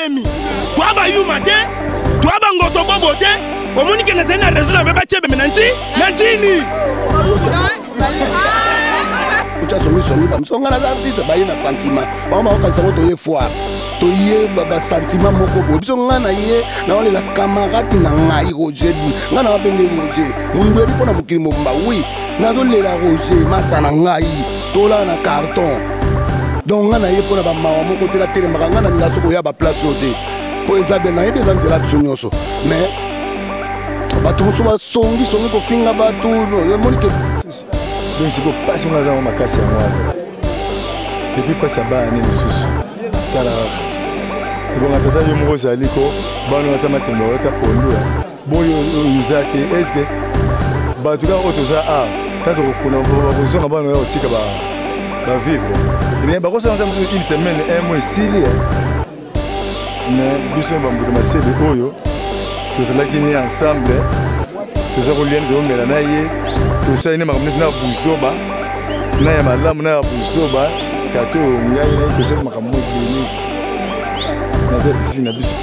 telemi. Toi ba yuma te, toi ba ngoto bobo te. Omoni ke na zena raison na beba chebe menanchi, nanchini. Ucha songi ba msonga na artiste ba yena sentiment. Ba ma ka sango to ye foi. To ye ba sentiment moko bo. Biso ngana ye na ole la camarade na ngai Roger. Ngana ba benge Roger. Mundu eri pona mukili mobimba oui. Na zo lela Roger masa na ngai. Tola na carton. Donc ngana ye pona ba mawa moko te la tele ngana nga soko ya ba place ote. Po ezabe na yebe zanzela tsonyoso. Mais bato muso ba songi ko finga bato no monike. Donc c'est pour passer dans un macas à moi. Et puis pas ça va ni sous. Car et bon atata yo mo zali ko ba no atama tembo ta polu. Boyo uzate est-ce que ba tu ga auto ça a ta to kuna ba zo na ba no ya otika ba vivre. Et ba ko ça entame une semaine un mois sili. Mais biso ba mbuto masebe oyo to ça là qui ni ensemble. To ça ko lien de mela na ye. Tout ça, il y a des bouzoba, il y a des bouzoba, kato ngai na tout ça makambo bini. Na versi na biso.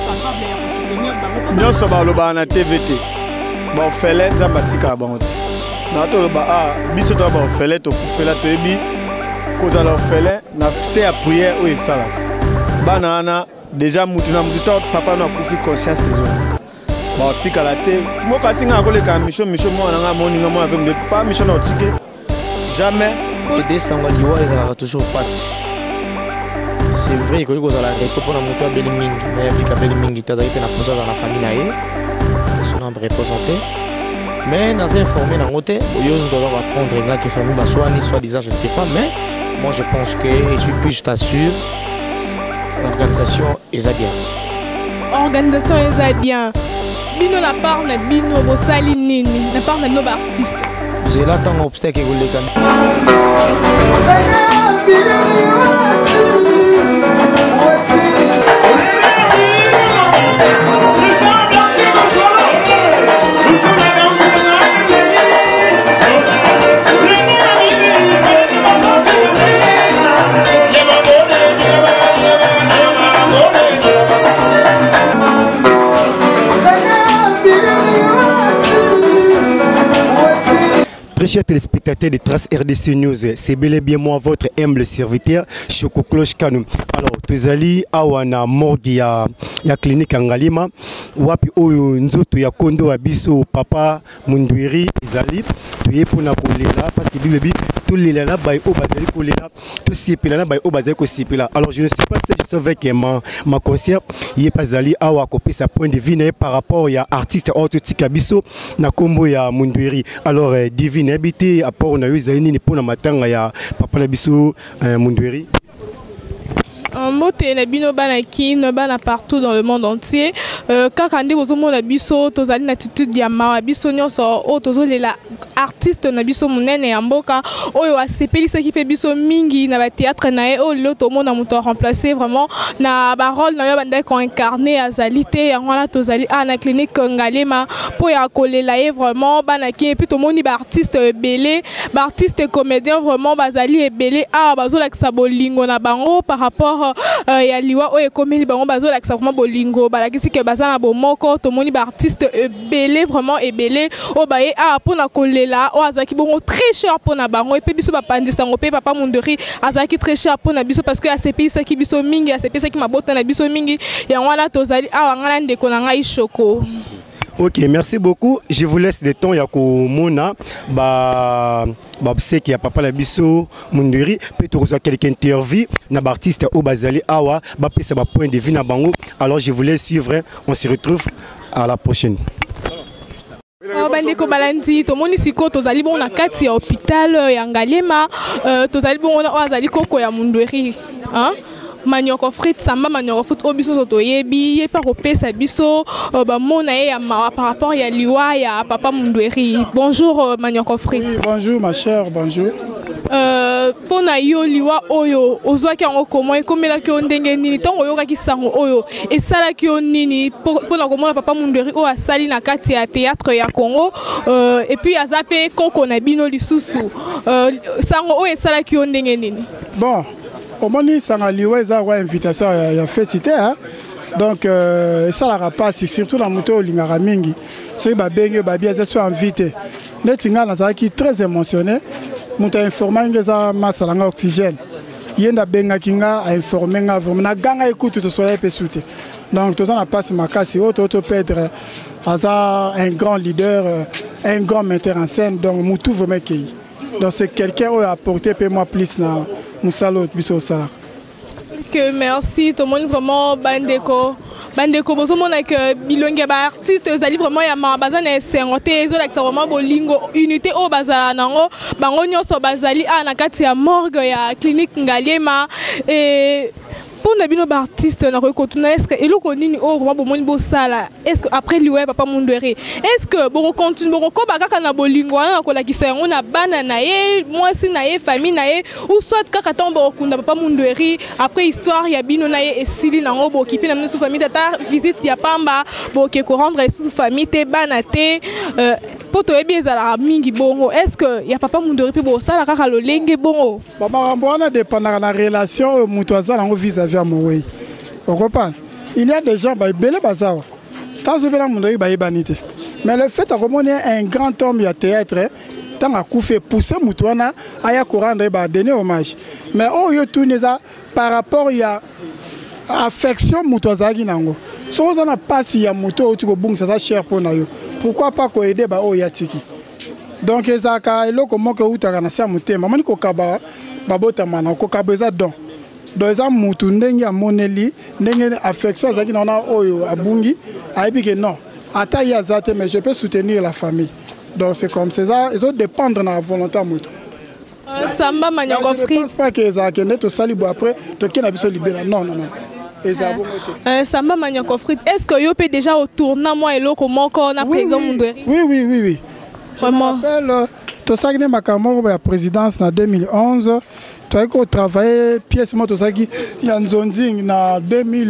Nyoso ba loba na TVT. Ba ofele nzamba tika banoti. Na to ba biso to ba ofele to kufela to ebi ko za la ofele na c'est à prière o esalaka. Bana na déjà mutuna mututa papa na kufi conscience saison. Bon, tika la te, moi kasi nga ko le ka mission moi nga moninga moi avec me pas mission na tike. Jamais. Les descendants liwa ils allaient toujours passer. C'est vrai que les ala repos pour la moto beli mingi, mais fika beli mingi tazali pe na posa za na famille na ye. Son nom représenté. Mais dans informé na ngote, yo nous devons apprendre nga que famille ba soit ni soit disant je ne sais pas, mais moi je pense que je t'assure l'organisation est bien. Organisation est bien. Bino la part na bino bosali nini na part na no artiste. J'ai là tant obstacle que les gars. Très chers téléspectateurs de Trace RDC News, c'est bel et bien moi, votre humble serviteur, Choko Cloche Kanou. Alors, tuzali awana morgue ya clinique Angalima, wapi oyo nzoto ya kondo abiso papa Mundwiri izali, tuye pona kolela parce que bibi tout lela na bay o bazali kolela, tout sipila na bay o bazali ko sipila. Alors, je ne sais pas si je suis avec ma concert, yé pazali awa kopé sa point de vue par rapport ya artiste autotique abiso na kombo ya Mundwiri. Alors, divine habité à port na yuzali ni pona matanga ya papa na biso Mundwiri. Moté na bino banaki na bana partout dans le monde entier kaka nde bozomo na biso tozali na attitude ya mawa biso nyonso o tozolela artiste na biso munene ya mboka oyo asepelisa ki pe biso mingi na ba théâtre na e o lo to mona muto remplacer vraiment na ba rôle na yo banda ko incarner azalité ya ngwana tozali na clinique Ngalema po ya kolela e vraiment banaki et puis to moni ba artiste belé ba artiste comédien vraiment bazali ebelé bazola ki sa bolingo na bango par rapport ya liwa oye komeli bango bazola ki sa vraiment bolingo balakisi ke bazana bomoko to moni ba artiste belé vraiment ebelé o baye pona kolela o azaki bongo très cher pona bango et puis biso ba pandisa ngo pe papa Mundwiri azaki très cher pona biso parce que asepisa ki biso mingi asepisa ki mabota na biso mingi ya ngwana tozali ngana ndeko na ngai Choko. Ok, merci beaucoup. Je vous laisse le temps yako mona qui a papa la biso Mundwiri peut recevoir quelques interviews na artiste au bazali awa ba pesa ba point de vue na bango. Alors je vous laisse suivre, on se retrouve à la prochaine. Bandeko balandi to moni siko tozali bon na kati ya hôpital ya Ngalema tozali bon na azali koko ya Mundwiri hein. Manioko frite samba manioko foot obiso soto yebi ye pa kopesa biso ba mona ye ya mawa par rapport ya liwa ya papa Mundwiri. Bonjour manioko frite. Oui, bonjour ma chère, bonjour. Pona yo liwa oyo ozwaki yango komo ekomela ki ndenge nini tongo yokaki sango oyo esala ki nini pona komona papa Mundwiri o asali na kati ya théâtre ya Congo et puis azape koko na bino lisusu sango oyo esala ki ndenge nini. Bon, au moment où ça a lié, ça a invitation à féliciter. Donc ça la rapace surtout la moto olingaka mingi. C'est ba benge ba bien ça invité. Netinga na qui très émotionné. Moto informa ngeza masalanga oxygène. Yenda benga kinga a informé nga vraiment na ganga écoute to soleil pe souté. Donc tout ça na passe makasi auto Pedre asa un grand leader, un grand metteur en scène donc mutu vraiment qui. Donc c'est quelqu'un qui a apporté peu moi plus na musalo biso sala. Que merci tout le monde vraiment bandeko bozo mona que bilonge ba artiste ezali vraiment ya mabaza na sengote ezo la vraiment bolingo unité o bazala nango bango nyonso bazali na kati ya morgue ya clinique Ngaliema et pour nabino ba artiste na ko tuna est-ce que eloko nini o vraiment bomoni bo sala est-ce que après liwe papa Mundweri est-ce que boko continue boko ko bakaka na bolingo na ko la kisango na bana na ye mwasi na ye famille na ye ou soit kaka tombo kunda papa Mundweri après histoire ya bino na ye esili nango bo kipi na mino famille tata visite ya pamba bo ke ko rendre sous famille te bana te poto ebi ezala mingi bongo est-ce que ya papa Mundweri pe bo sala kaka lo lenge bongo baba mbona dépendant na relation mutu azala ngo vis-à-vis à mon way. On comprend. Il y a des gens qui belé bazawa. Tant que la Mundweri ba ibanité. Mais le fait qu'on ait un grand homme ya théâtre tant à coup fait pousser mutuana aya courant ba donner hommage. Mais oh yo tout neza par rapport ya affection mutuazagi nango. Si on a pas si ya muto tu go bung ça cher pour na yo. Pourquoi pas ko aider ba oh ya tiki. Donc ezaka eloko moko utaka na sa mutema. Mani ko kaba babota mana ko kabeza don. Dans les mutu ndenge ya moneli ndenge affection azaki na oyo abungi aibi que non ata ya zate mais je peux soutenir la famille donc c'est comme ça ils ont dépendre de la volonté mutu Samba Manioko Free je pense pas que ça que neto salibo après to kena biso libéra non Samba Manioko Free est-ce que yo peut déjà au tournant moi eloko moko na président Mundweri oui vraiment to sagné makamoko ya présidence en 2011 tu as travaillé pièce moto saki ya Nzonzing na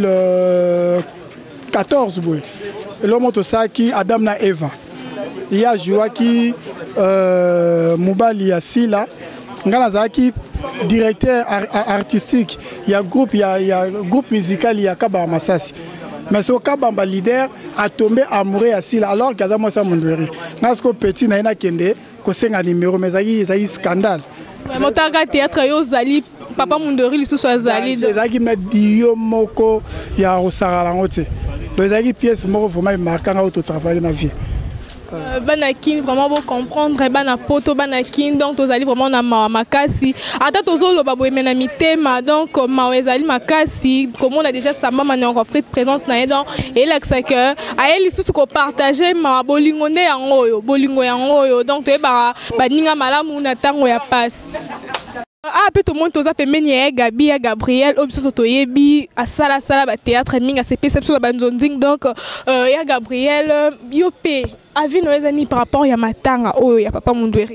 2014 boy et le moto saki Adam na Eva il y a Joaki Mubali ya Sila ngala zaki directeur artistique il y a groupe musical il y a Kaba Masasi mais ce Kaba leader a tombé amoureux ya Sila alors que Adam sa Mundweri ngasko petit na ina kende ko senga numéro mais ça scandale. Motaga théâtre yo zali papa Mundweri lisusu azali ezaki medio moko ya osara ngote ezaki pièce moko vraiment marquant auto travailler na vie banakin vraiment bon comprendre bana poto banakin donc tozali vraiment na makasi ata tozolo babo emena mitema donc ma ezali makasi comme on a déjà Samba Manioko Free présence na donc et là que ça que a lisusu ko partager ma bolingo ne yango bolingo yango donc te ba ninga malamu na tango ya passe. Peut tout le monde toza pemeni Gabi ya Gabriel obiso toyebi asala ba théâtre minga c'est perception la Nzonzing donc ya Gabriel yope avi noezani par rapport ya matanga oyo ya papa Mundweri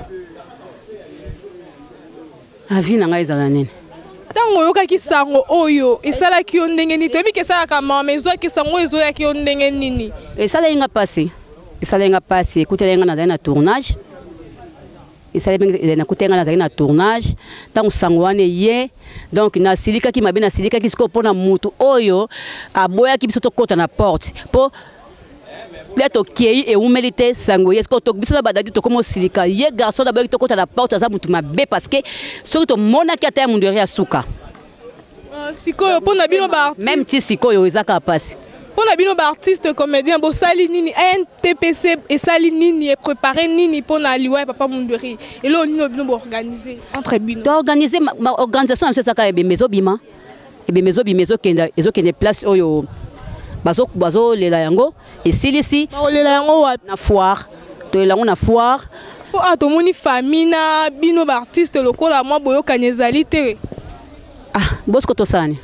avi nanga ezala nene tango yoka kisango oyo esala ki yo ndenge ni toyebi ke sala ka mama ezo ki sango ezo ya ki yo ndenge nini esala inga passé écoutez nga na tournage et ça na kutenga na tournage tant sangwane ye donc na silika ki mabe na silika ki sko pona mutu oyo aboya ki biso to kota na porte po leto kei e humilité sangoye sko to biso na badadi to comme silika ye garçon d'abord to kota na porte za mutu mabe parce que surtout mona ki ata Mundweri asuka sikoyo pona bino ba même si sikoyo ezaka passe. Pour la bino artiste comédien bo sali nini NTPC et sali nini et préparer nini pour na liwa papa Mundweri et là on bino organiser entre bino organiser ma organisation c'est ça ka ebe mezo bima kenda ezo kende place oyo bazo lela yango et silisi lela yango na foire to lela yango na foire po atomoni famille na bino artiste lokola moi boyo kanezali te bosko to sani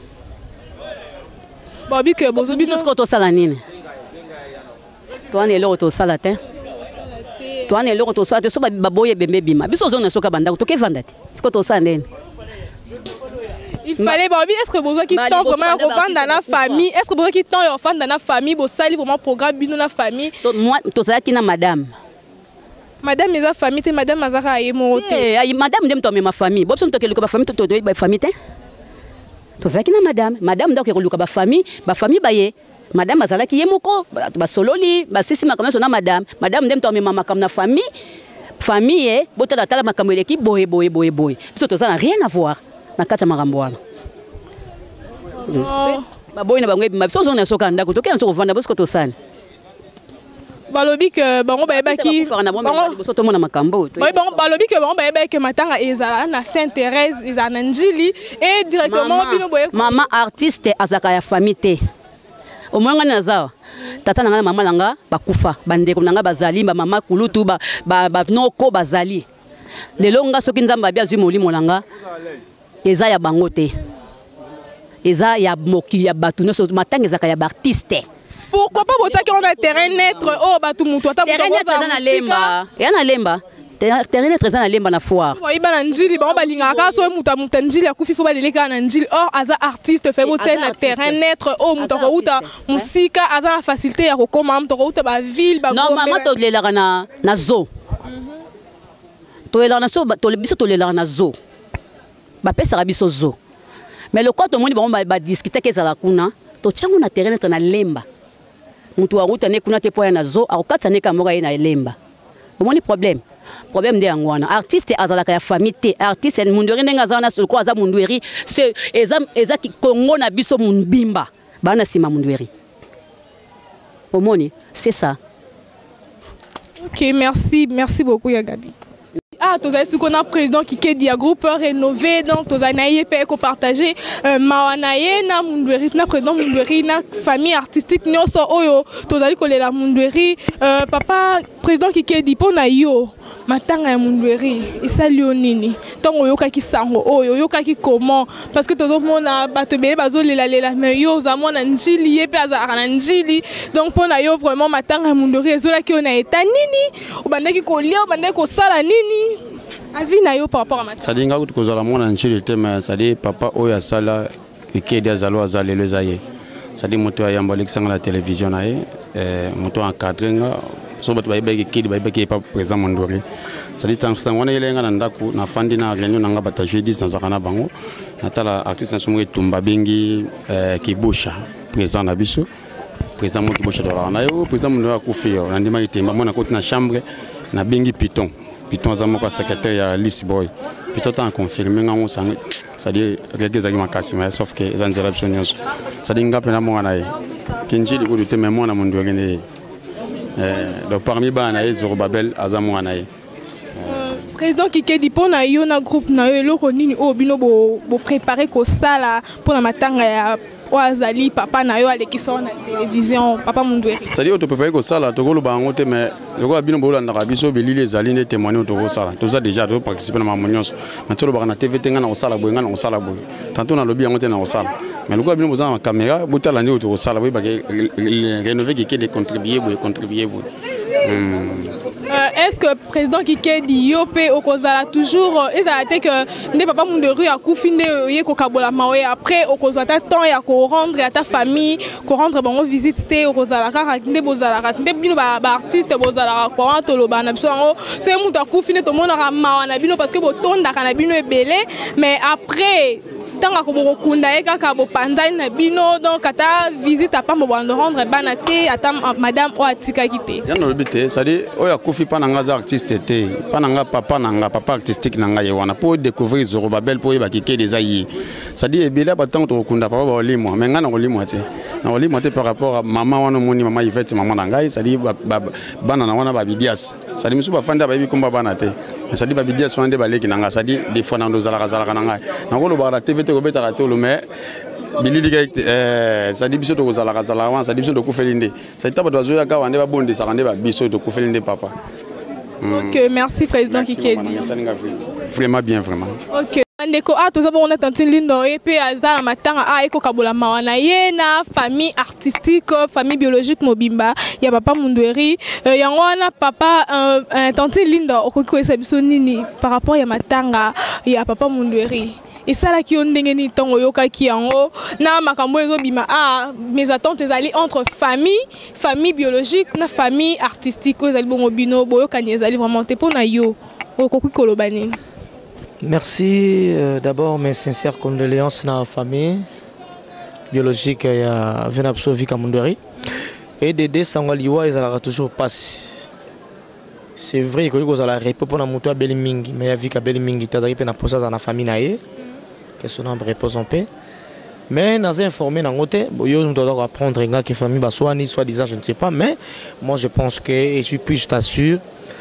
Bobby que bozo biso to sala nini to ane lo to sala te to ane lo to sala te so baboye bembe bima biso zone soka banda to ke vandati siko to sala ndeni il fallait Bobby est-ce que bozo qui temps vraiment ko vanda na famille est-ce que bozo qui temps yo vanda na famille bo sali vraiment programme bino na famille to moi to sala ki na madame eza famille te madame azaka ye mo te madame dem to ma famille bo so to ke ko ba famille to ba famille te tozalaki na madame donc ekoluka bafamille baye madame azalaki ye moko basololi basisi makambo nyonso na madame nde moto amema makambo na famille botalatala makambo eleki boye biso toza na rien à voir na kati ya makambo wana baboyi na bango ebima biso ozonga na soka ndako tokei na so kovanda bosiko tosani balobi ke bango bayebaki balobi ke bango bayebaki matanga ezala na Sainte Thérèse ezala na njili et directement bino boye mama artiste azaka ya famille te omwanga nazawa tata nanga na mama nanga bakufa bandeko nanga bazali ba mama kulutu ba noko bazali lelo nga soki nzamba abia zwi molimo nanga eza ya bango te eza ya moki ya batu nyonso matanga ezaka ya baartiste. Pourquoi pas botaki on a terrain neutre oh batu mutu ata terrain neutre eza na lemba ya na lemba terrain neutre eza na lemba na foire oyiba na njili bango balingaka so muta njili akufi fo baleleka na njili or aza artiste fe botie na terrain neutre oh muta ko uta musika aza na facilité ya kokoma muta ko uta ba ville ba non mama tolelaka na zo tolelaka na so biso tolelaka na zo bapesaka biso zo mais le quoi to moni bango ba discuter ke ezala kuna to tiango na terrain neutre na lemba mutu wa ruta ne kuna te poya na zo akokatsa ne kamoka ye na lemba omoni problème nde yango wana artiste azalaka ya famille te artiste mundweri ndenge aza wana soko aza mundweri se eza Congo na biso mundimba bana sima mundweri omoni c'est ça. Ok, merci beaucoup ya Gabi. Ah, tozali siko na président Kikedi ya groupe rénové donc tozali na ye pe ko partager mawana ye na mundweri na président mundweri na famille artistique nyonso oyo tozali kolela mundweri papa président Kikedi pona yo matanga ya mundweri esali yo nini ntango oyokaki sango oyo oyokaki comment parce que tozomona bato ebele bazolela mais yo ozamona njili ye mpe azalaka na njili donc mpona yo vraiment matanga ya mundweri ezolaki yo na eta nini obandaki kolia obandaki kosala nini avis na yo par rapport à matanga sadi nga kuti kozala mwana njili te mais sadi papa oyo asala Kikedi azalo azalelo eza ye sadi moto ayamba alekisanga na télévision na ye moto encadre nga so bato bayebaki Kikedi bayebaki pa président Mondori sadi tansango wana yelenga na ndako na fandi na réunion nanga bata jeudi nazaka na bango natala artiste na somo etumba bengi Kibosha président na biso président mo Kibosha tola na yo président Mondori akufi yo na ndima itemba mona koti na chambre na bengi Piton azamoko secrétaire ya Lisi Boy Piton ta confirmer nga ngosanga sadi regeza ki makasi mais sauf que zanzela biso nyonso sadi ngape na mwana ye kinjili ko lute mais mwana Mondori ne donc parmi bana ye Zorobabel azamwana ye président Kikedi pona yo na groupe na yo eloko nini o bino bo préparer ko sala pona matanga ya Oazali papa na yo alekisa na télévision papa Mondweri c'est-à-dire to préparer ko sala to kolo bango te mais loko bino bolanda ka biso belili ezali ne témoigner to ko sala to za déjà to participer na mamonyonso mais to lo ba na TV te nga na ko sala boye nga na ko sala boye tantôt na lobby yango te na ko sala mais loko bino boza na caméra botala ne to ko sala boye ba rénover Kikedi contribuer boye est-ce que président Kikedi Yopé okozala toujours ezalate que nde papa Mondori akufi nde ye kokabola mawe après okozwa ta temps ya ko rendre à ta famille ko rendre bango visite te okozala kaka nde bozala nde bino ba artiste bozala ko antoloba na biso ngo c'est mutu akufi nde to mona mawa na bino parce que botonda kana bino ebele mais après tanga ko bokunda ye kaka bopanzani na bino donc ata visite a pas mo bando rendre bana te ata madame o atika kite ya no bité ça dit oya kufi pa nanga za artiste te pa nanga papa artistique nanga ye wana pour découvrir Zorobabel pour ba Kikedi des ayi ça dit ebela ba tant to kunda papa ba olimo mais nga na olimo te na olimo te par rapport à maman wana moni maman Yvette maman nanga ça dit bana na wana ba bidias ça dit musu ba fanda ba bi komba bana te ça dit ba bidias wande ba leki nanga ça dit des fois na ndozala nanga na ko lo ba la TV ko beta rato mais bilili ça dit biso to kozala wan ça dit biso to kufelinde ça dit taba dozo ya ka wande ba bonde ça wande ba biso to kufelinde papa. OK, merci président Kikedi. Vraiment bien vraiment. OK. Ndeko a toza bon attention lindo et puis azala matanga a eko kabola mawana ye na famille artistique famille biologique mobimba ya papa Mondori yango wana papa attention lindo okoki ko biso nini par rapport ya matanga ya papa Mondori et ça là qui on ndenge ni tongo yokaki yango na makambo ezobima mes attentes ezali entre famille biologique na famille artistique ezali bongo bino boyokani ezali vraiment te pona yo okoki koloba nini Merci d'abord mes sincères condoléances à la famille biologique ya Venapso Vika Mundweri et Dédé Sangwaliwa ils allaient toujours passer. C'est vrai que vous allez répondre pour la moto à Belimingi mais avec à Belimingi tu as arrivé na posa dans la famille naie que son nom repose en paix. Mais nous informé dans côté nous devons apprendre que famille baswani soit disant je ne sais pas mais moi je pense que et je t'assure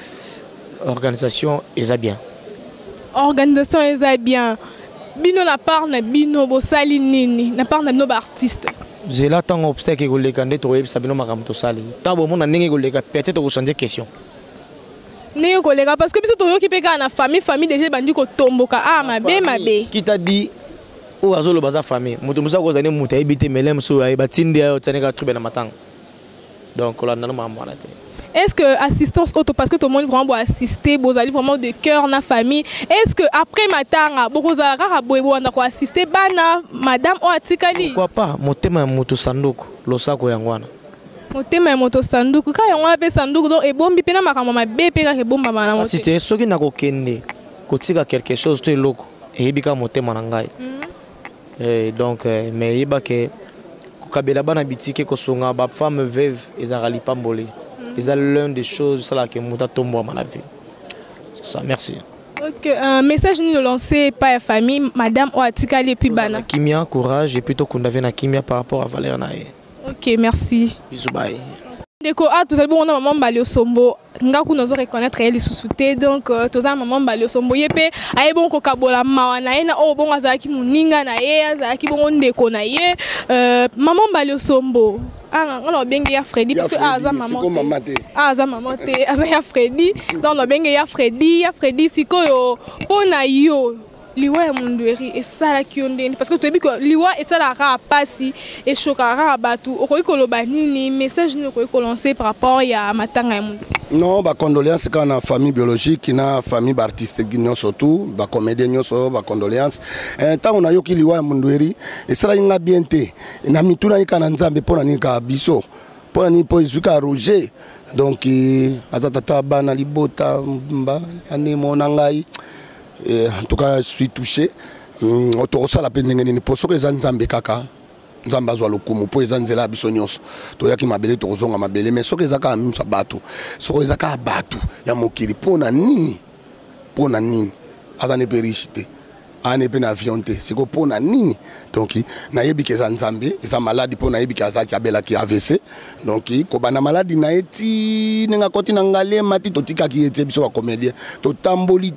organisation est bien. Organisation est bien. Bino na part na bino bosali nini na part na bino artiste. J'ai là tant obstacle que les candidats to yebisa bino makambo to sali. Ta bo mona ndenge ko leka peut-être ko changer question. Ndenge ko leka parce que biso to yoki peka na famille déjà bandi ko tomboka ah mabe. Qui t'a dit o azolo baza famille. Mutu musa ko zane muta ebite melem so ay batinde ya tsaneka tribe na matanga. Donc là na mama na te. Est-ce que assistance auto parce que tout le monde vraiment assister, vous allez vraiment de cœur na famille. Est-ce que après matanga, vous allez assister bana madame o atikali? Pourquoi pas? Motema moto sanduku, losako yangwana. Motema moto sanduku, ka yangwana pe sanduku donc e bombi pena makama mabe pe ka ke bomba bana moto. Si tu soki na ko kende, kotika quelque chose to loko, e bika motema na ngai. Et donc mais yeba ke ko kabela bana bitike ko songa ba femme veuve ezali pambole. C'est l'une des choses que nous avons dans la vie. C'est ça, merci. Ok, un message nous lancé par la famille, madame Oatikali et puis Bana. Kimia, courage et plutôt qu'on avait na Kimia par rapport à Valère Naé. Ok, merci. Bisous, bye. Deko a tout ça bon on a maman Balio Sombo nga ku nozo reconnaître elle sous-souté donc tout ça maman Balio Sombo yepé ay bon ko kabola mawa na ena o bon azaki muninga na ye azaki bon ndeko na ye maman Balio Sombo ah on a bengi ya Freddy parce que aza maman aza maman te aza ya Freddy donc on a bengi ya Freddy sikoyo pona yo liwa ya Mundweri esala kionde parce que tu dis que liwa esala ra pasi et chokara batu okoyi koloba nini message ni okoyi lancer par rapport ya matanga ya Mundweri. Non ba condoléances quand na famille biologique na famille artiste guignon surtout ba comédien nyonso ba condoléances tant on a yoki liwa ya Mundweri esala inga bien te na mituna ikana nzambe pona nika biso pona ni po izuka Roger donc azatata bana libota mba ane mona ngai. En tout cas, je suis touché. Autorosa la peine de pour ce que les Nzambe kaka, Nzamba zwa lokumu, pour les Nzela bisonyos. Toya ki mabele torozonga mabele, mais ce que les aka même sa batu, ce que les aka batu, ya mokili pona nini, azane perichite. Ane pe na avion te siko pona nini donc na yebi ke za Nzambe eza maladi pona yebi ke azaki abela ki AVC donc ko bana maladi na eti nenga koti na ngale mati totika ki eti biso ba comédien to tamboli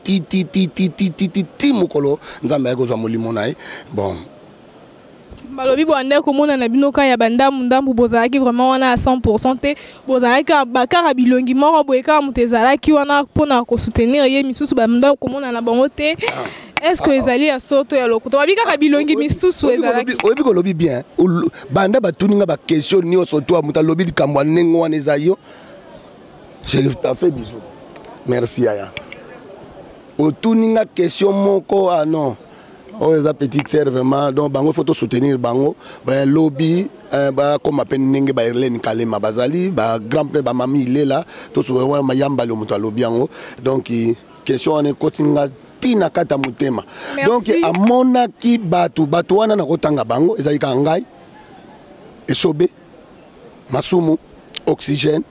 ti mukolo Nzambe akozwa molimo na ye bon balobi bwanda komona na binoka ya bandamu ndambu bozalaki vraiment wana à 100% te bozalaki bakara bilongi moko boyeka mutezalaki wana pona ko soutenir ye misusu bandamu komona na bango te. Est-ce que les alliés à Soto et à l'Okuto Wabika Bilongi Missous ou Ezalaki Obi ko lobi bien banda batuninga ba question ni Soto amuta lobi kamwanengo wana ezayo. Je t'ai fait bisous. Merci aya. Otuninga question moko ah non. Oh eza petite sœur vraiment donc bango faut soutenir bango ba lobby ba comme appelle ninge ba Irlene Kalema bazali ba grand père ba mami il est là to so wa mayamba le muta lobby yango donc question ane kotinga tina kata mutema. Donc à monaki batu wana na kotanga bango ezalika ngai esobe masumu oxygène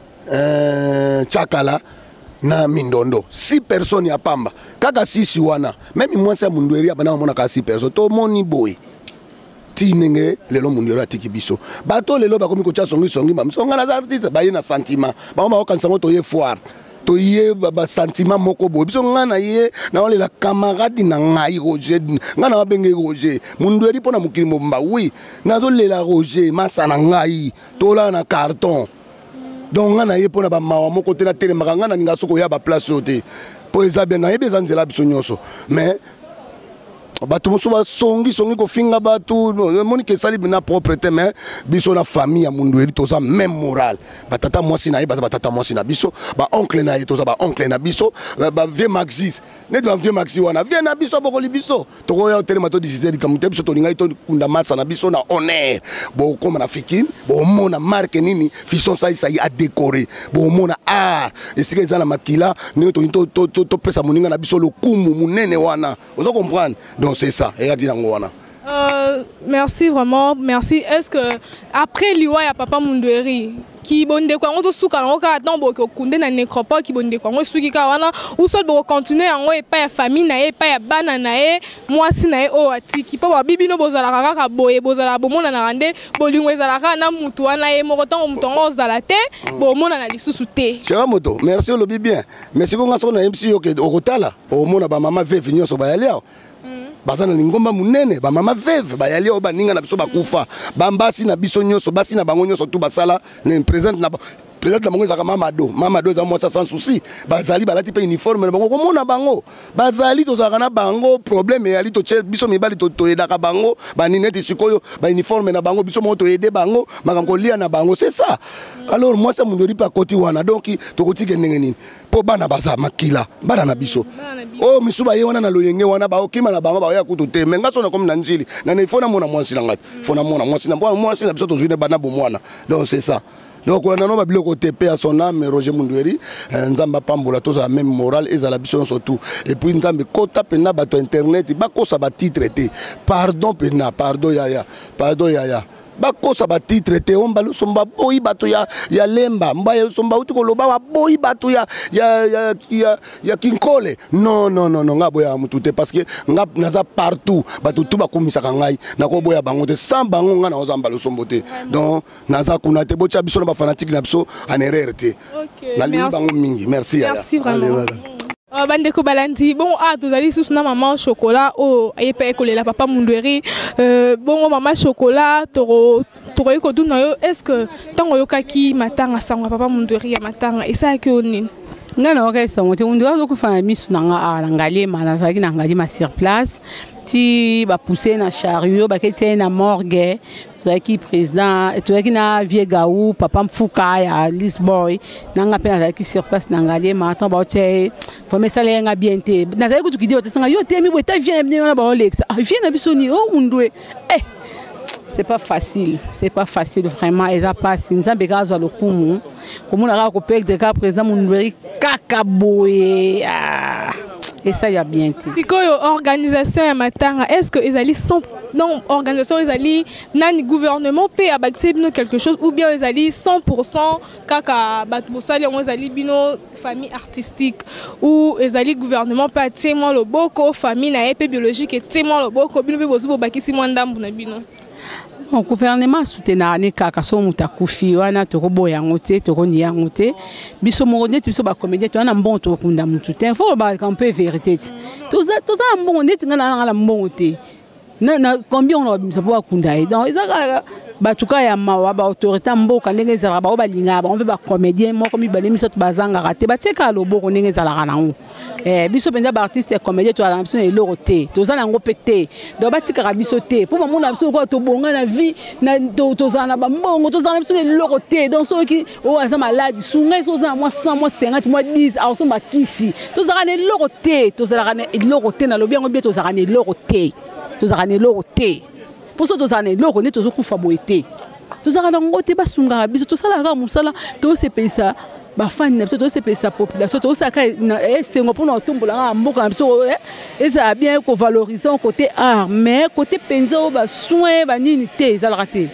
chakala na mindondo 6 personnes ya pamba kaka 6 wana même moi ça Mundweri abana mona ka 6 personnes to moni boy tinenge lelo Mundweri atiki biso bato lelo bakomi ko tcha songi ba msonga na artiste ba yena sentiment ba ma okanisa ngo to ye foire to ye ba sentiment moko bo biso ngana ye na ole la camarade na ngai Roger ngana ba benge Roger Mundweri pona mukili momba oui nazo lela Roger masana ngai to la na carton donc ngana ye pona ba mawa moko te na tele makanga na ninga soko ya ba place ote po eza bien na ye bezanzela biso nyonso mais bato mosusu basongi kofinga bato moni ke sali na propreté mais biso na famille ya mundu eri toza même moral batata mwasi na ye baza batata mwasi na biso ba oncle na ye toza ba oncle na biso ba vieux maxis neti ba vieux maxi wana vie na biso bokoli biso tokoya hotel to visiter di kamute biso tolinga to kunda masa na biso na honneur bo koma na fikini bo mona marque nini fison sai a décorer bo mona art esika ezala makila ni to pesa moninga na biso lokumu munene wana ozo comprendre. Donc c'est ça. Merci vraiment, merci. Est-ce que après Liwa ya papa Mundweri qui bonde quoi on to suka on ka tant boko kunde na nécropole qui bonde quoi on suki ka wana ou soit boko continuer en et pas ya famille na et pas ya bana na e moi si na e o ati qui pa bibi no bozala kaka boye bozala bomona na rande bolingo ezala ka na mutu wana e moko tant mutongo zala te bomona na lisusu te. Cher moto, merci le bien. Merci ko ngaso na MC yo ke okotala o mona ba mama ve vinyo so ba yali ao. Bazana lingomba munene ba mama veve ba yali o baninga na biso bakufa bambasi na biso nyoso basi na bango nyoso tu basala ne présente na présente bango za mama do za moi sans souci bazali balati pe uniforme na bango ko mona bango bazali to za kana bango problème yali to che biso mibali to edaka bango ba nineti sikoyo ba uniforme na bango biso mo to aider bango makango lia na bango c'est ça. Alors moi ça mundori pa koti wana donc to koti ke ndenge nini po bana baza makila bana na biso oh misuba ye wana na loyenge wana ba okima na bango ba ya kutu te menga sona comme na njili na ne fona mona mwasi na ngati fona mona mwasi na mwasi na biso to joine bana bo mwana donc c'est ça. Donc on a nos biloko TP à son âme Roger Mundweri nzamba pambola tous la même morale et à la biso surtout et puis nzambe kota pena bato internet ba ko sa ba titre te pardon pena pardon yaya bakosa ba titre te on balu somba boyi bato ya lemba mbaya somba uti koloba wa boyi bato ya kinkole non nga boya mutu te parce que nga naza partout bato tu ba komisa kangai na ko boya bango te sans bango nga na ozamba lo sombote donc naza kuna te bocha biso na ba fanatique na biso en erreur te na li bango mingi merci vraiment. Bandeko balandi bon tous allez sous na maman chocolat oh ayepa ekolela papa Mundweri bon maman chocolat toro ko duna yo est-ce que tango yokaki matanga sangwa papa Mundweri ya matanga esa ke onini ngana okay so moto Mundweri zo kufanya misu nanga ngalema na zaki na ngalema sur place ti ba pousser na chariot ba kete na morgue zaki président et na vieux gaou papa Mfuka ya Lisboy nanga pe zaki sur place na ngalema tant ba tie faut me saler nga bien te na zaki kutu kidi otesanga yo te mi bota vient na ba Alexa vient na bisoni oh Mundwe c'est pas facile vraiment et ça passe nzambe ka zo lokumu komuna ka ko pek de ka président Mundweri kakaboye et ça y a bien été. Organisation ya matanga est-ce que ezali non organisation ezali nani gouvernement peut abaxer bino quelque chose ou bien ezali 100% kaka bat bosali on ezali bino famille artistique ou ezali gouvernement peut témoin le boko famille na épée biologique et témoin le boko bino pe bozo bakisi mwandambu na bino. Le gouvernement soutena ne kaka so mutakufi wana tokobo yango te tokoni yango te biso moronde biso ba comédien to na mbon to kunda mutu te faut ba camper vérité to za mbon neti ngana na mbon te na combien on a biso ba kunda donc ezaka batuka ya mawa ba autorité mboka ndenge zala ba balinga ba on peut ba comédien moko mi balemi so bazanga raté ba teka loboko ndenge zala kanango biso penza ba artiste et comédien to ala biso na eloko te to za nango pété do ba tika biso te pour maman na biso ko to bonga na vie na to za na ba mbongo to za na biso eloko te donc so ki o aza malade sunga so za moi 100 moi 50 moi 10 a so makisi to za na eloko te to za na eloko te na lobi ngo bi to za na eloko te to za na eloko te pour ça tous années loko ne tozo kufa boité tous ana ngote basunga biso to sala ka musala to se pesa ba fan na biso to se pesa population to saka na sengo pour na tombola mboka biso eza bien ko valoriser côté art mais côté penza ba soin ba nini te za la raté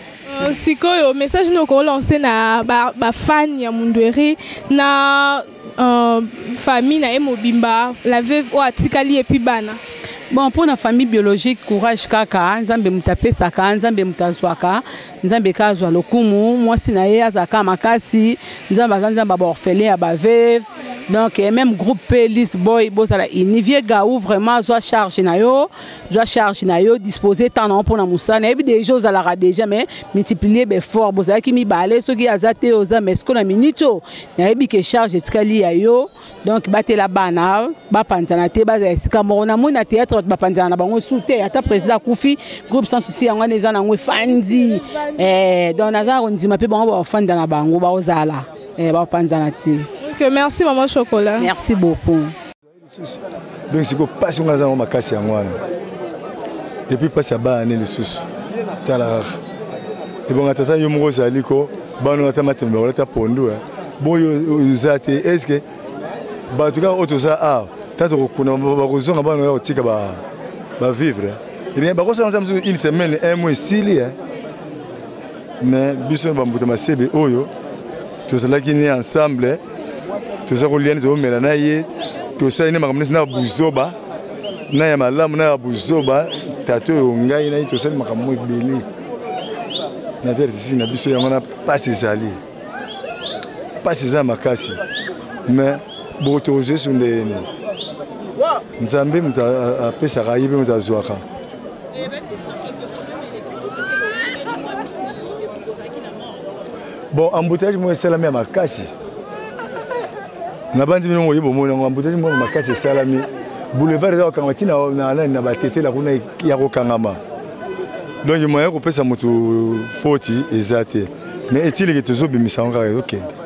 sikoyo message no ko lancer na ba fan ya Mundweri na famille na Mobimba la veuve o atikali et puis bana. Bon, pour la famille biologique, courage kaka, nzambe mutape saka, nzambe mutazwaka, nzambe kazwa lokumu, moi sinaye azaka makasi, nzamba ba orphelin ya ba veuve, donc même groupe Pelis Boy bozala inivie gaou vraiment soit charge na yo disposer tant pour na musana et des choses à la déjà mais multiplier be fort bozala ki mi balé so ki azate oza mais ce qu'on a minito na ebi ke charge etikali ya yo donc batela bana ba panzana te ba esika mo na mona théâtre ba panzana na bango soute ata président Koufi groupe sans souci yango neza na ngwe fandi donc naza ndima pe bango ba fanda na bango ba ozala ba panzana ti. Merci maman Chocolat. Merci beaucoup. Donc c'est quoi passion nga za makasi yango wana. Et puis pas ça ba ane le sous. Tala. Et bon atata yo moko zaliko bano ata matembe wala ta pondu boyo uzate est-ce que ba tuka otoza tato kuna ba kozonga bano ya otika ba vivre. Il y a ba kosa une semaine un mois sili mais biso ba mbuta masebe oyo tozalaki ni ensemble toza koliana tozomela na ye tosali ne makambo na buzoba na ya malamu na ya buzoba tato oyo ngai na ye tosali makambo ebele na verite si na biso yango na pasi ezali pasi eza makasi mais botoze sundene nzambe moto apesaka ye mpe moto azwaka bon embouteillage mo esalami ya makasi nabandi bino moyeba omona ngo embouteillage mo makasi esalami boulevard eza kokangama ntina na batetela kuna ya kokangama donc moya kopesa moto foti eza te mais etiliki tozobimisa ngo kaka ezokende